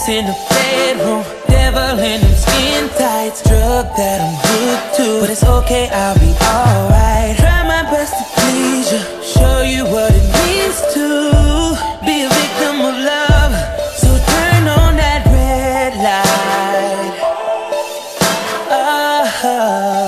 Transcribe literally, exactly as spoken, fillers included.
us in the bedroom, devil in them skin tights. Drug that I'm hooked to, but it's okay, I'll be alright. Try my best to please you, show you what it means to be a victim of love. So turn on that red light. Ah.